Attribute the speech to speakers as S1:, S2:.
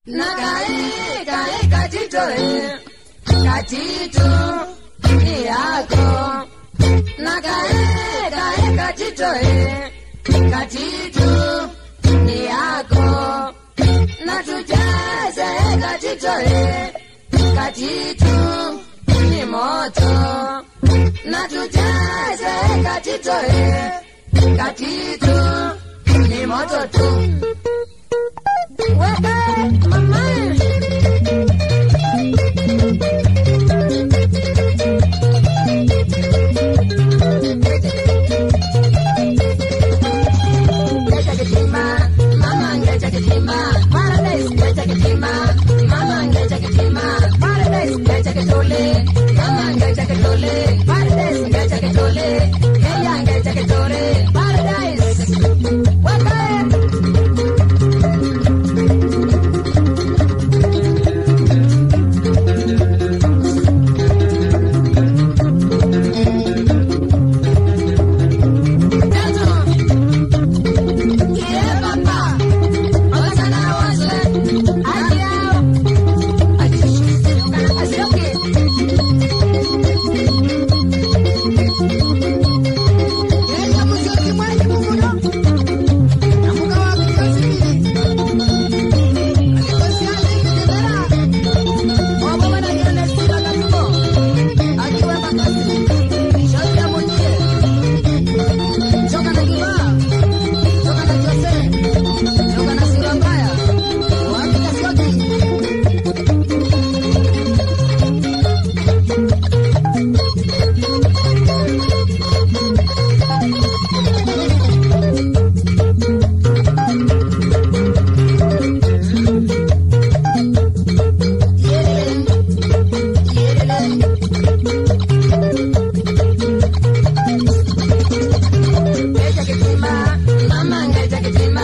S1: Nakae kae katito katito ni yako. Nakae kae katito katito ni yako. Natujaze katito katito ni moto. Natujaze katito katito ni moto tu. Weke mama mama ngeja kitima